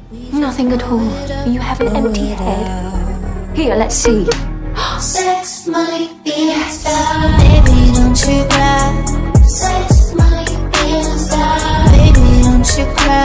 Nothing at all. You have an empty head. Here, let's see. Sex, money, being a star. Baby, don't you cry. Sex, money, being a star. Baby, don't you cry.